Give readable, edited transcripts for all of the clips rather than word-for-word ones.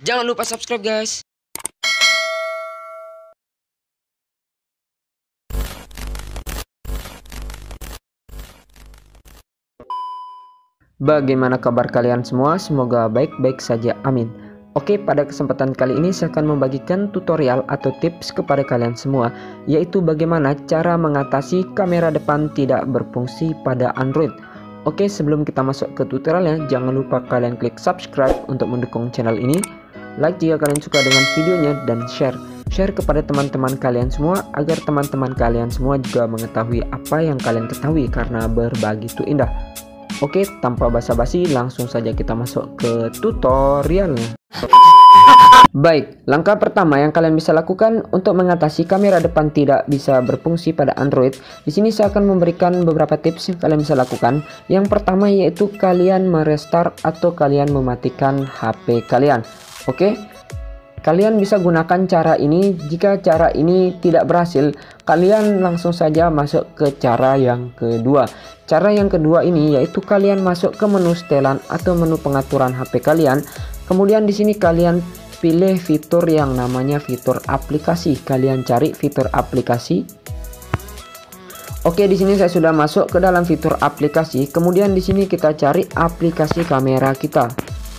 Jangan lupa subscribe guys. Bagaimana kabar kalian semua? Semoga baik-baik saja, amin. Oke, pada kesempatan kali ini saya akan membagikan tutorial atau tips kepada kalian semua, yaitu bagaimana cara mengatasi kamera depan tidak berfungsi pada Android. Oke, sebelum kita masuk ke tutorialnya, jangan lupa kalian klik subscribe untuk mendukung channel ini, like jika kalian suka dengan videonya, dan share kepada teman-teman kalian semua agar teman-teman kalian semua juga mengetahui apa yang kalian ketahui, karena berbagi itu indah. Oke, tanpa basa-basi langsung saja kita masuk ke tutorialnya. Baik, langkah pertama yang kalian bisa lakukan untuk mengatasi kamera depan tidak bisa berfungsi pada Android. Di sini saya akan memberikan beberapa tips yang kalian bisa lakukan. Yang pertama yaitu kalian merestart atau kalian mematikan HP kalian. Oke, kalian bisa gunakan cara ini. Jika cara ini tidak berhasil, kalian langsung saja masuk ke cara yang kedua. Cara yang kedua ini yaitu kalian masuk ke menu setelan atau menu pengaturan HP kalian. Kemudian di sini kalian pilih fitur yang namanya fitur aplikasi. Kalian cari fitur aplikasi. Oke, di sini saya sudah masuk ke dalam fitur aplikasi. Kemudian di sini kita cari aplikasi kamera kita.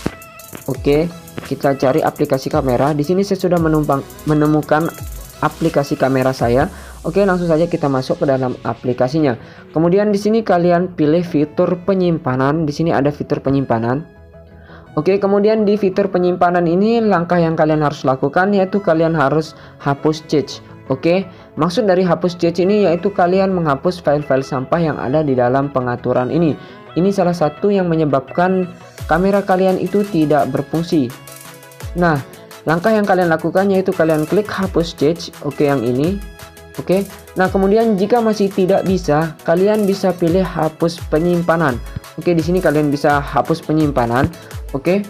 Oke, kita cari aplikasi kamera. Di sini saya sudah menemukan aplikasi kamera saya. Oke, langsung saja kita masuk ke dalam aplikasinya. Kemudian di sini kalian pilih fitur penyimpanan. Di sini ada fitur penyimpanan. Oke, kemudian di fitur penyimpanan ini langkah yang kalian harus lakukan yaitu kalian harus hapus cache. Oke, maksud dari hapus cache ini yaitu kalian menghapus file-file sampah yang ada di dalam pengaturan ini. Ini salah satu yang menyebabkan kamera kalian itu tidak berfungsi. Nah, langkah yang kalian lakukan yaitu kalian klik hapus cache. Oke, yang ini. Oke, nah kemudian jika masih tidak bisa, kalian bisa pilih hapus penyimpanan. Oke, di sini kalian bisa hapus penyimpanan. Oke,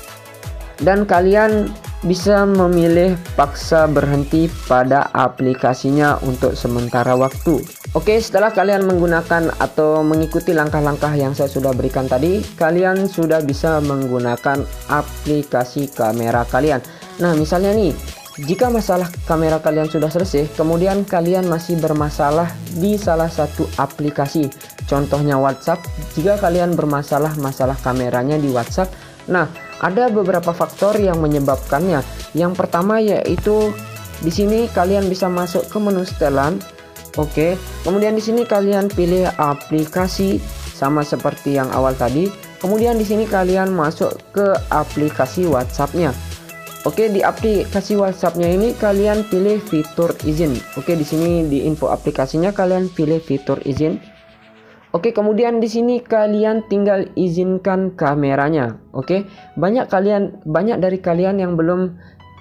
dan kalian bisa memilih paksa berhenti pada aplikasinya untuk sementara waktu. Oke, setelah kalian menggunakan atau mengikuti langkah-langkah yang saya sudah berikan tadi, kalian sudah bisa menggunakan aplikasi kamera kalian. Nah, misalnya nih, jika masalah kamera kalian sudah selesai, kemudian kalian masih bermasalah di salah satu aplikasi, contohnya WhatsApp. Jika kalian bermasalah masalah kameranya di WhatsApp, nah ada beberapa faktor yang menyebabkannya. Yang pertama yaitu di sini kalian bisa masuk ke menu setelan. Oke, kemudian di sini kalian pilih aplikasi sama seperti yang awal tadi. Kemudian di sini kalian masuk ke aplikasi WhatsApp-nya. Oke, di aplikasi WhatsApp-nya ini kalian pilih fitur izin. Oke, di sini di info aplikasinya kalian pilih fitur izin. Oke, kemudian di sini kalian tinggal izinkan kameranya. Oke, banyak dari kalian yang belum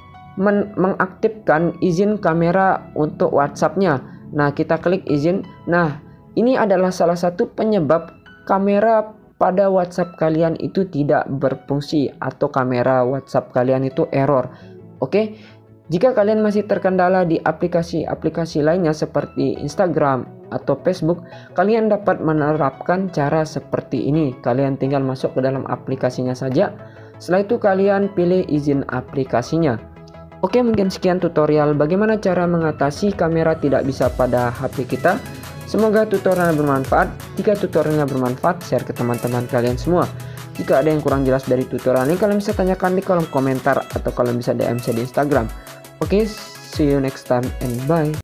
mengaktifkan izin kamera untuk WhatsApp-nya. Nah, kita klik izin. Nah, ini adalah salah satu penyebab kamera pada WhatsApp kalian itu tidak berfungsi atau kamera WhatsApp kalian itu error. Oke, jika kalian masih terkendala di aplikasi-aplikasi lainnya seperti Instagram atau Facebook, kalian dapat menerapkan cara seperti ini. Kalian tinggal masuk ke dalam aplikasinya saja. Setelah itu kalian pilih izin aplikasinya. Oke, mungkin sekian tutorial bagaimana cara mengatasi kamera tidak bisa pada HP kita. Semoga tutorialnya bermanfaat. Jika tutorialnya bermanfaat, share ke teman-teman kalian semua. Jika ada yang kurang jelas dari tutorial ini, kalian bisa tanyakan di kolom komentar atau kalian bisa DM saya di Instagram. Oke, see you next time and bye.